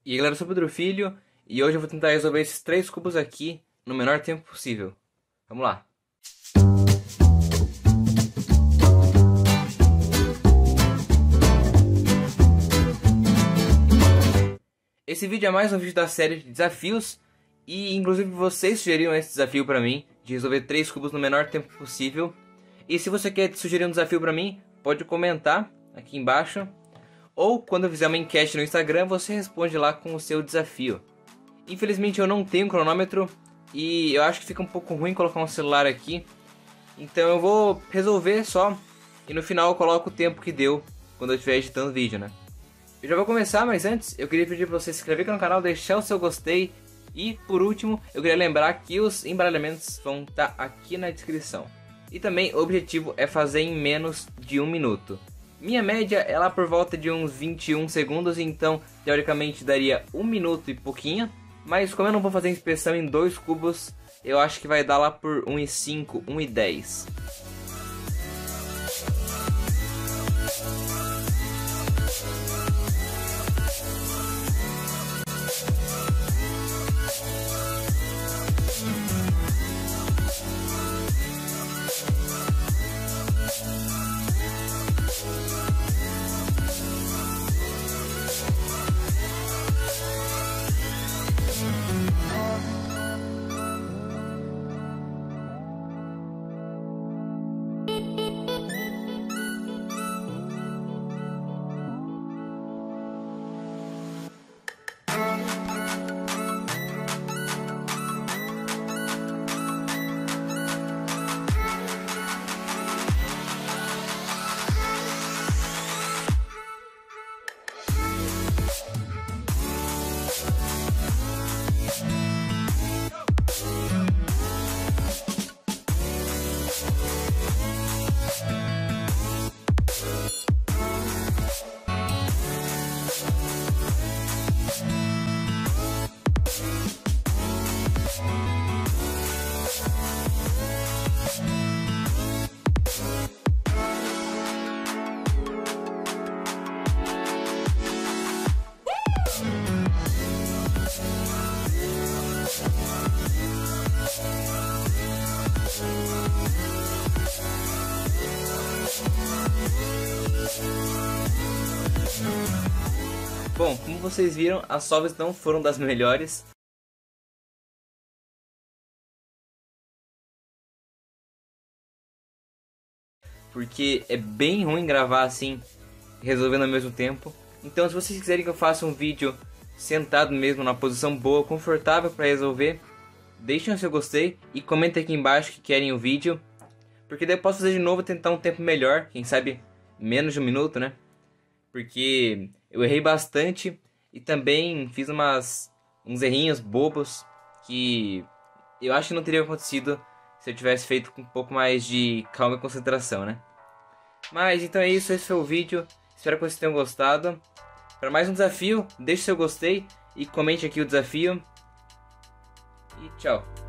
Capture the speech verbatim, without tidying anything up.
E aí galera, eu sou o Pedro Filho e hoje eu vou tentar resolver esses três cubos aqui no menor tempo possível. Vamos lá! Esse vídeo é mais um vídeo da série de desafios e inclusive vocês sugeriram esse desafio pra mim de resolver três cubos no menor tempo possível. E se você quer sugerir um desafio pra mim, pode comentar aqui embaixo. Ou quando eu fizer uma enquete no Instagram, você responde lá com o seu desafio. Infelizmente eu não tenho cronômetro e eu acho que fica um pouco ruim colocar um celular aqui. Então eu vou resolver só e no final eu coloco o tempo que deu quando eu estiver editando o vídeo, né? Eu já vou começar, mas antes eu queria pedir para você se inscrever aqui no canal, deixar o seu gostei. E por último, eu queria lembrar que os embaralhamentos vão estar aqui na descrição. E também o objetivo é fazer em menos de um minuto. Minha média é lá por volta de uns vinte e um segundos, então teoricamente daria um minuto e pouquinho. Mas como eu não vou fazer inspeção em dois cubos, eu acho que vai dar lá por um e cinco, um e dez. Bom, como vocês viram, as solves não foram das melhores. Porque é bem ruim gravar assim, resolvendo ao mesmo tempo. Então se vocês quiserem que eu faça um vídeo sentado mesmo, na posição boa, confortável para resolver, deixem o seu gostei e comentem aqui embaixo que querem o vídeo. Porque daí eu posso fazer de novo, tentar um tempo melhor, quem sabe menos de um minuto, né? Porque eu errei bastante e também fiz umas, uns errinhos bobos que eu acho que não teria acontecido se eu tivesse feito com um pouco mais de calma e concentração, né? Mas então é isso, esse foi o vídeo. Espero que vocês tenham gostado. Para mais um desafio, deixe seu gostei e comente aqui o desafio. E tchau!